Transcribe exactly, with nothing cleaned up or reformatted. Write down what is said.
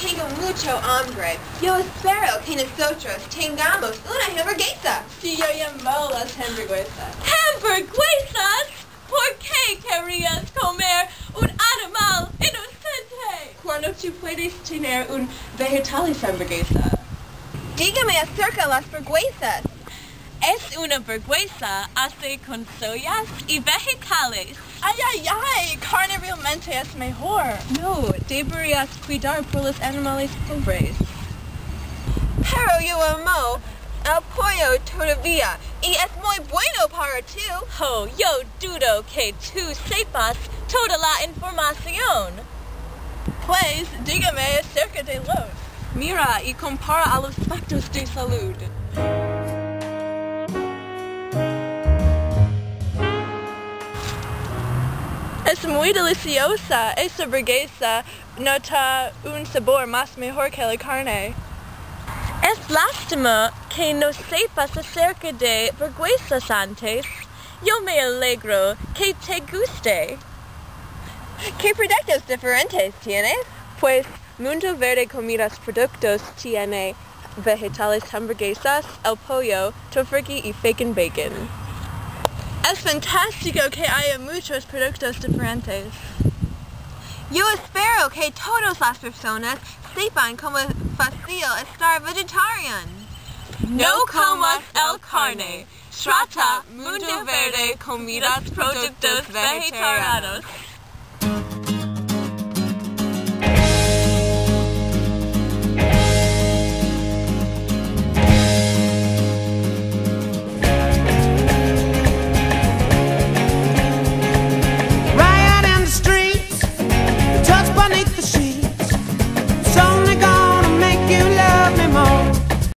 tengo mucho hambre. Yo espero que nosotros tengamos una hamburguesa. Si yo llamo las hamburguesas. ¿Hamburguesas? ¿Por qué querías comer un animal inocente? Cuando tú puedes tener un vegetal hamburguesa. Dígame acerca de las hamburguesas. Es una hamburguesa hecha con soyas y vegetales. Ay, ay, ay, carne realmente es mejor. No, deberías cuidar por los animales pobres. Pero yo amo el pollo todavía y es muy bueno para tú. Oh, yo dudo que tú sepas toda la información. Pues, dígame acerca de los. Mira y compara a los factos de salud. Es muy deliciosa. Esta hamburguesa nota un sabor más mejor que la carne. Es lástima que no sepas acerca de hamburguesas antes. Yo me alegro que te guste. ¿Qué productos diferentes tienes? Pues MundoVerde Commercial productos tiene vegetales, hamburguesas, el pollo, tofurkey y bacon bacon. Es fantástico que haya muchos productos diferentes. Yo espero que todas las personas sepan cómo es fácil estar vegetarian. No comas el carne. Trata MundoVerde Commercial productos vegetarianos.